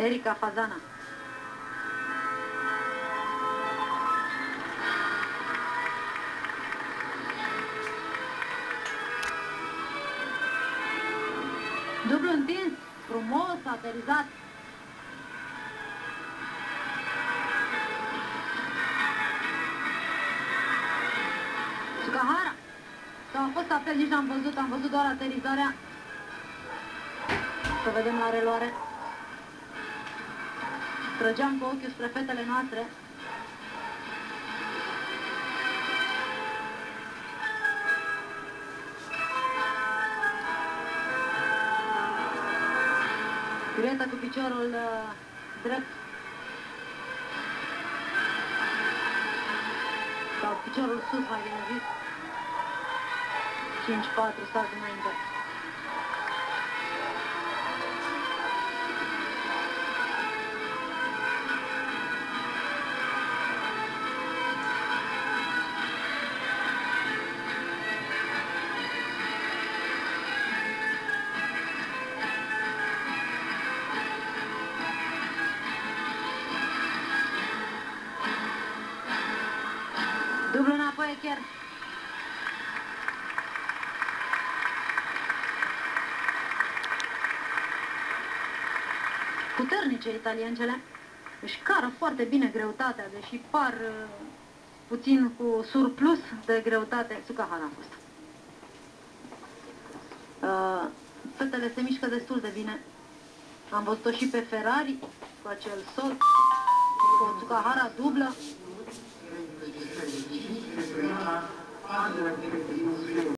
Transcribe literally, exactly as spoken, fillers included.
Erika Fazana. Dublu întins, frumos, aterizat. Sugahara. Sau a fost apel, nici n-am văzut, am văzut doar aterizarea. Să vedem la reluare. Trăgeam cu ochiul spre fetele noastre. Piruetă cu piciorul uh, drept. Sau piciorul sus, mai bine zis. cinci patru, salt înainte. Dublu înapoi, chiar. Puternice italiancele. Își cară foarte bine greutatea, deși par uh, puțin cu surplus de greutate. Sugahara a fost. Uh, fetele se mișcă destul de bine. Am văzut-o și pe Ferrari cu acel sol, cu o Sugahara dublă.